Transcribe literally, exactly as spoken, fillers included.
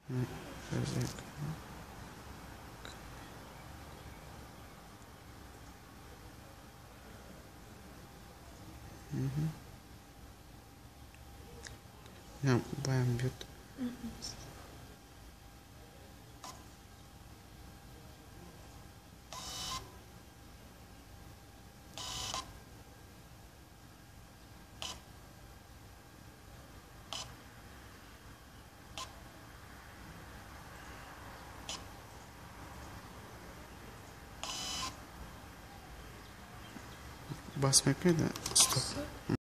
Right. There's it. Mm-hmm. Yeah, bam, beaut. बस में क्यों स्टॉप